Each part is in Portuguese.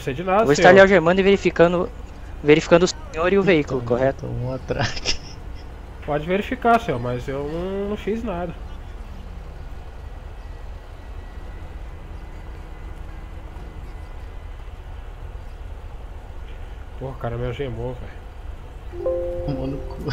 sei de nada, Vou estar ali algemando e verificando o senhor e o veículo, correto? Um atraque. Pode verificar, senhor, mas eu não fiz nada. Porra, o cara me algemou, velho. Tomou no cu.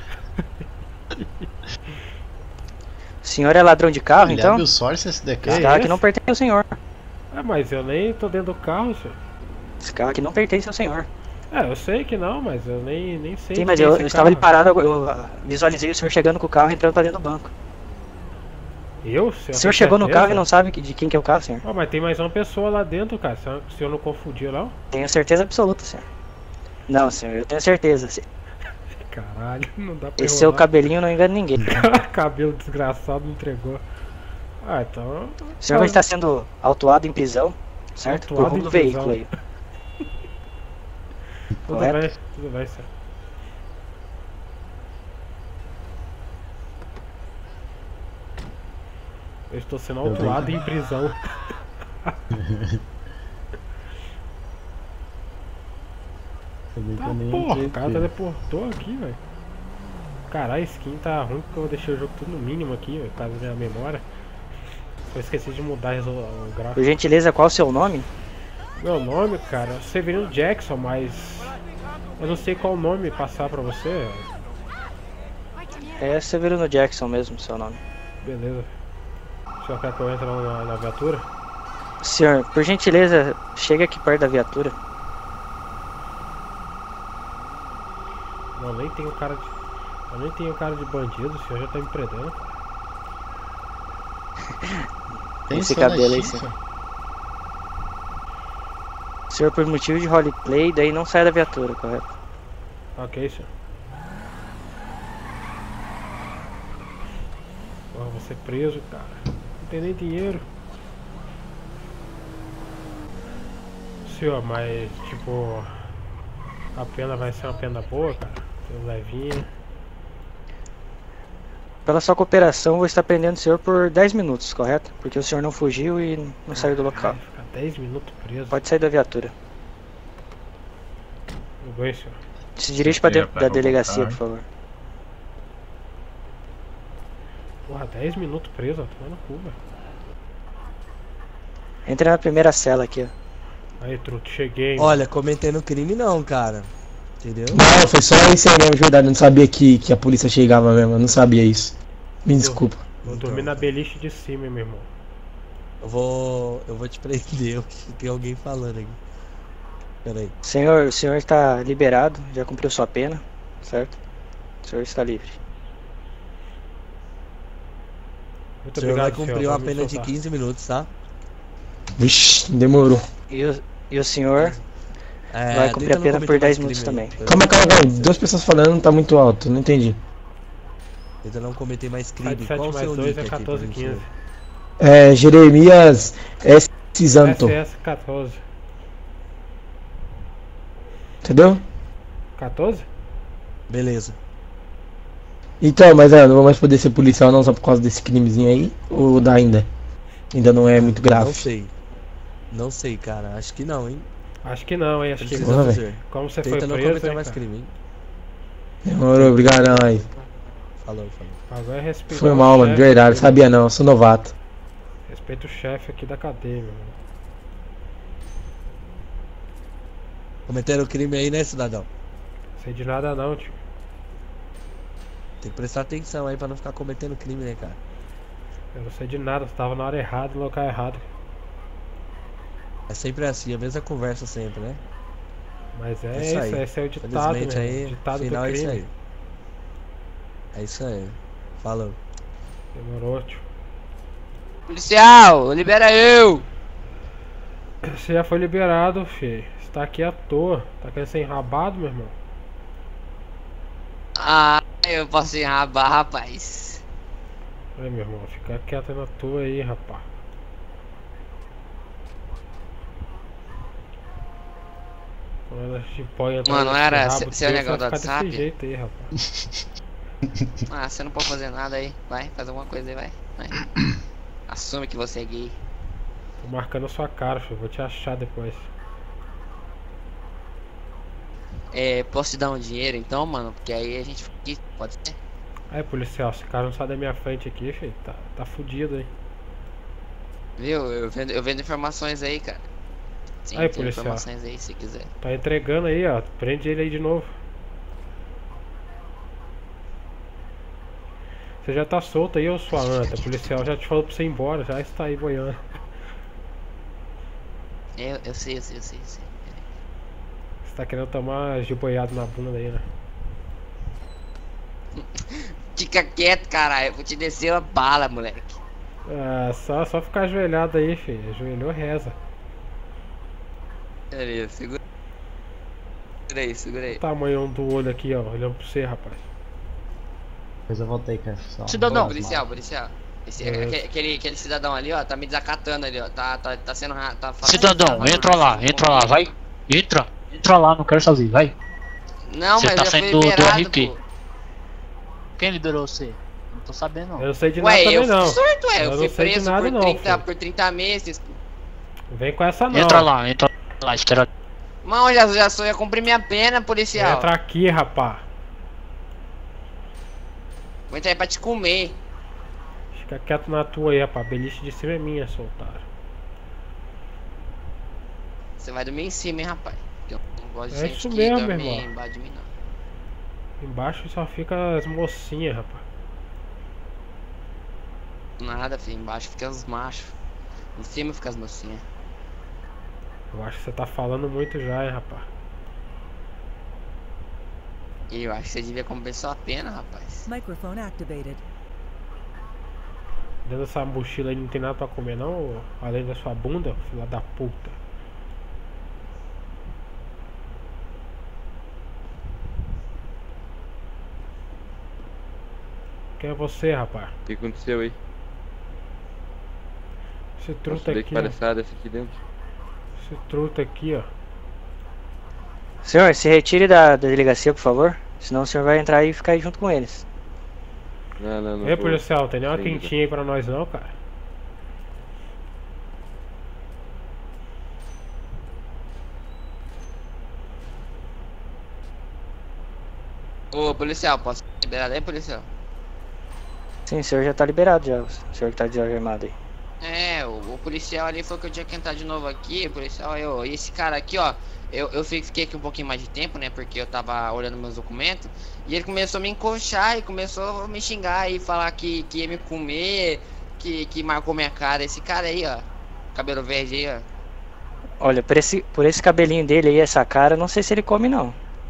O senhor é ladrão de carro, então? Abre o Source SDK. Esse carro aqui não pertence ao senhor. Ah, mas eu nem tô dentro do carro, senhor. Esse carro aqui não pertence ao senhor. É, eu sei que não, mas eu nem sei. Sim, mas eu estava ali parado, eu visualizei o senhor chegando com o carro e entrando pra dentro do banco. Eu? O senhor chegou no carro e não sabe de quem que é o carro, senhor? Ah, mas tem mais uma pessoa lá dentro, cara. Se o senhor não confundiu, não? Tenho certeza absoluta, senhor. Não, senhor, eu tenho certeza. Caralho, não dá pra Esse seu cabelinho não engana ninguém. Cabelo desgraçado me entregou. Ah, então... O senhor vai estar sendo autuado em prisão, certo? Por roubo do veículo aí. Tudo bem, senhor. Eu estou sendo autuado em prisão. Tá, porra, o cara teleportou aqui, velho. Caralho, a skin tá ruim porque eu deixei o jogo tudo no mínimo aqui, velho, por causa da minha memória. Eu esqueci de mudar o gráfico. Por gentileza, qual o seu nome? Meu nome, cara, é Severino Jackson, mas eu não sei qual nome passar pra você. É Severino Jackson mesmo, seu nome. Beleza. O senhor quer que eu entre na viatura? Senhor, por gentileza, chega aqui perto da viatura. Não, eu nem tenho cara de bandido, o senhor já tá me prendendo. Esse cabelo aí, senhor. Senhor, por motivo de roleplay, daí não sai da viatura, correto? Ok, senhor. Porra, vou ser preso, cara. Não tem nem dinheiro. Senhor, mas tipo... A pena vai ser uma pena boa, cara. Levinha. Pela sua cooperação, vou estar prendendo o senhor por 10 minutos, correto? Porque o senhor não fugiu e não saiu do local. Ficar 10 minutos preso. Pode sair da viatura. Tudo bem, senhor. Se dirige para dentro da delegacia, por favor. Porra, 10 minutos preso, ó. Tô no cu, velho. Entre na primeira cela aqui, ó. Aí, truto, cheguei. Olha, comentei no crime não, cara. Entendeu? Não, foi só isso aí mesmo, de verdade. Eu não sabia que a polícia chegava mesmo. Eu não sabia isso. Me desculpa. Vou dormir na beliche de cima, meu irmão. Eu vou te prender. Tem alguém falando aqui. Pera aí. O senhor está liberado, já cumpriu sua pena, certo? O senhor está livre. Muito O senhor obrigado, vai cumprir uma pena de 15 minutos, tá? Vixe, demorou. E o senhor vai cumprir a pena por 10 minutos também. Calma. Duas pessoas falando, tá muito alto, não entendi. Ainda não comentei mais crime. 7 Qual o mais seu 2 nick é aqui, 14, pra 15. gente? É, Jeremias S. Zanto. SS14. Entendeu? 14? Beleza. Então, mas não vou mais poder ser policial não só por causa desse crimezinho aí? Ou dá ainda? Ainda não é muito grave? Não sei. Não sei, cara. Acho que não, hein? Acho que não, hein? Acho que Porra, fazer. como você Tenta foi não preso, cometer hein, mais cara? crime, hein? Demorou, obrigadão aí. Falou. Agora é respeitar Foi o mal, mano, de chefe verdade, aqui, sabia não, sou novato. Respeita o chefe aqui da cadeia, meu irmão. Cometeram crime aí, né, cidadão? Sei de nada não, tio. Tem que prestar atenção aí pra não ficar cometendo crime, né, cara? Eu não sei de nada, você tava na hora errada, no local errado. É sempre assim, a mesma conversa sempre, né? Mas é Isso isso, aí. esse é o ditado, Felizmente meu aí, irmão. Ditado do final é isso crime. aí. É isso aí. Falou. Demorou, tio. Policial, libera eu! Você já foi liberado, filho. Você tá aqui à toa. Tá querendo ser enrabado, meu irmão? Ah, eu posso enrabar, rapaz. Aí, meu irmão, fica quieto na tua aí, rapá. Quando a gente põe atrás Mano, desse era rabo seu teu, negócio você do vai ficar WhatsApp? desse jeito aí, rapaz. Ah, você não pode fazer nada aí. Vai, faz alguma coisa aí, vai. Assume que você é gay. Tô marcando a sua cara, filho. Vou te achar depois. posso te dar um dinheiro então, mano? Porque aí a gente fica aqui, pode ser? Aí, policial, esse cara não sai da minha frente aqui, filho. Tá fudido aí. Viu? Eu vendo informações aí, cara. Sim, Aí, tem policial. informações aí se quiser. Tá entregando aí, ó. Prende ele aí de novo. Você já tá solto aí, ô sua anta. O policial já te falou pra você ir embora, já está aí boiando. Eu sei. Você tá querendo tomar giboiado na bunda aí, né? Fica quieto, caralho. Eu vou te descer uma bala, moleque. Ah, só ficar ajoelhado aí, filho. Ajoelhou, reza. Beleza, segura aí. O tamanho do olho aqui, ó, olhando pra você, rapaz. Depois eu voltei, cara. Só... Cidadão. Ô, policial. Aquele cidadão ali, ó, tá me desacatando ali, ó. Tá sendo. Tá fazendo- Cidadão, tá entra lá, vai. Entra lá, não quero sozinho, vai. Não, Você mas tá já fui saindo do liberado, RP. pô. Quem liberou você? Não tô sabendo não. Eu não sei de nada Ué, também eu não. fui surto, Eu Eu não fui sei de preso nada por, não, 30, filho. por 30 meses. Vem com essa não. Entra lá, espera. Mano, já sou, ia cumprir minha pena, policial. Entra aqui, rapá. Vou entrar aí pra te comer. Fica quieto na tua aí, rapá. Beliche de cima é minha, seu otário. Você vai dormir em cima, hein, rapaz. Porque eu não gosto de É gente isso que mesmo, dorme irmão. embaixo de mim, não. Embaixo só fica as mocinhas, rapá. Nada, filho. Embaixo fica os machos. Em cima fica as mocinhas. Eu acho que você tá falando muito já, hein, rapá. E eu acho que você devia compensar a pena, rapaz. Microphone activated. Dentro dessa mochila aí não tem nada pra comer não? Ou além da sua bunda, filha da puta. Quem é você, rapaz? O que aconteceu aí? Esse Nossa, truta que aqui, ó. palhaçada essa aqui dentro. Esse truta aqui, ó. Senhor, se retire da delegacia, por favor. Senão o senhor vai entrar aí e ficar aí junto com eles. Não. Ei, vou. policial, tem nenhuma Ainda. quentinha aí pra nós não, cara? Ô, policial, posso liberar aí, policial? Sim, o senhor já tá liberado já. O senhor que tá desarmado aí. É, o policial ali falou que eu tinha que entrar de novo aqui, policial, e esse cara aqui, ó, eu fiquei aqui um pouquinho mais de tempo, né, porque eu tava olhando meus documentos, e ele começou a me encoxar e começou a me xingar e falar que ia me comer, que marcou minha cara, esse cara aí, ó, cabelo verde aí, ó. Olha, por esse cabelinho dele aí, essa cara, não sei se ele come não.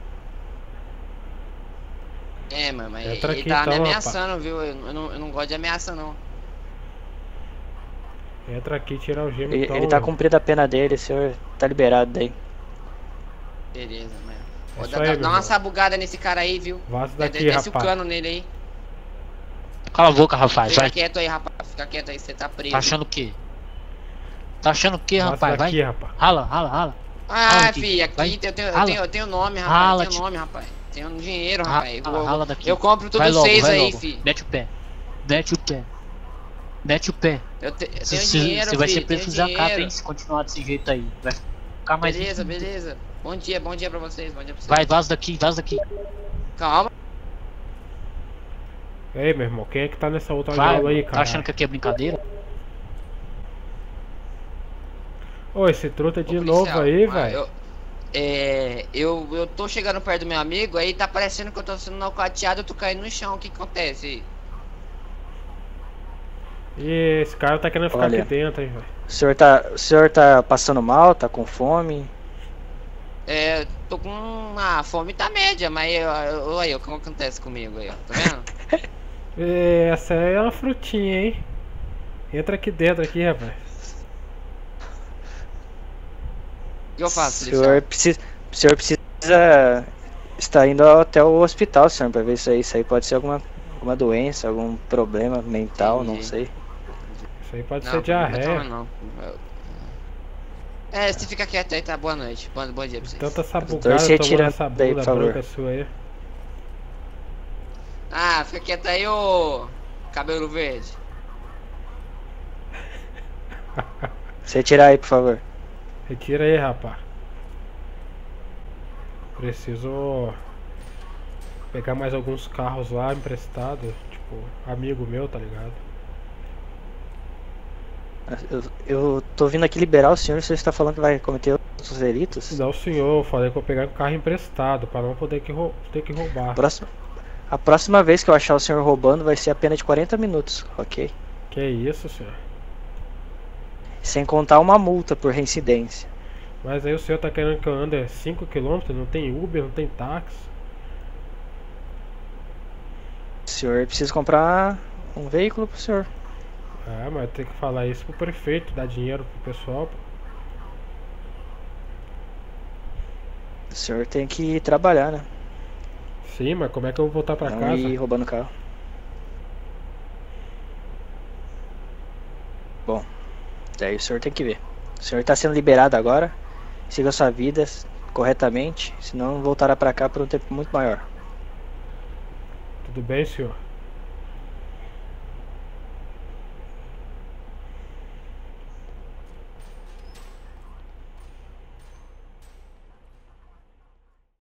É, mano, mas Entra ele aqui, tava me então, ameaçando, viu, eu não gosto de ameaça, não. Entra aqui e tira o gêmeo então. Ele tá cumprindo a pena dele, o senhor tá liberado daí. Beleza, mano. É Ó, isso dá aí, meu uma irmão. sabugada nesse cara aí, viu? Vaza daqui, Desce o rapaz. cano nele aí. Cala a boca, rapaz, Fica vai. quieto aí, rapaz, fica quieto aí, você tá preso. Tá achando o quê? Tá achando o quê, Vaza rapaz? daqui, Vai. rapaz. Rala. Ah, aqui, filho, aqui vai. eu tenho nome, rapaz. Rala, Eu tenho tio. nome, rapaz. Tenho dinheiro, rapaz. Rala daqui. Eu compro tudo Vai logo, vocês vai aí, logo. filho. Mete o pé. Mete o pé. Eu tenho Você dinheiro, vai ser filho, preso tenho da capa, dinheiro. hein? Se continuar desse jeito aí. Vai ficar mais. Beleza. Bom dia pra vocês, bom dia pra vocês. Vai, vaza daqui. Calma. Ei, meu irmão, quem é que tá nessa outra Vai, jaula aí, tá cara? achando que aqui é brincadeira? Ô, esse truta de Ô, novo policial, aí, velho. Eu tô chegando perto do meu amigo, aí tá parecendo que eu tô sendo nocauteado, eu tô caindo no chão, o que acontece aí? E esse cara tá querendo ficar Olha. aqui dentro, hein, velho. O senhor tá passando mal, tá com fome? Tô com... a fome tá média, mas olha o que acontece comigo aí, ó, tá vendo? E essa aí é uma frutinha, hein. Entra aqui dentro, aqui, rapaz. O que eu faço, O policial? senhor precisa estar indo até o hospital, senhor, pra ver isso aí pode ser alguma doença, algum problema mental, não Entendi. sei. Isso aí pode Não, ser diarreia. não. Você fica quieto aí, tá? Boa noite. Bom dia pra vocês. Tanta essa Doutor, bugada se tomando retira essa daí, bunda por favor. branca sua aí. Ah, fica quieto aí, ô cabelo verde. Você tirar aí, por favor. Retira aí, rapaz. Preciso pegar mais alguns carros lá emprestado, tipo, amigo meu, tá ligado? Eu tô vindo aqui liberar o senhor, você está falando que vai cometer outros delitos? Não, senhor, eu falei que eu vou pegar um carro emprestado pra não poder ter que roubar. A próxima vez que eu achar o senhor roubando vai ser a pena de 40 minutos, ok? Que isso, senhor? Sem contar uma multa por reincidência. Mas aí o senhor tá querendo que eu ande 5 km, não tem Uber, não tem táxi. O senhor precisa comprar um veículo pro senhor. Ah, mas tem que falar isso pro prefeito, dar dinheiro pro pessoal. Pô. O senhor tem que trabalhar, né? Sim, mas como é que eu vou voltar pra Não casa? ir roubando carro. Bom, daí o senhor tem que ver. O senhor tá sendo liberado agora. Siga sua vida corretamente, senão voltará pra cá por um tempo muito maior. Tudo bem, senhor?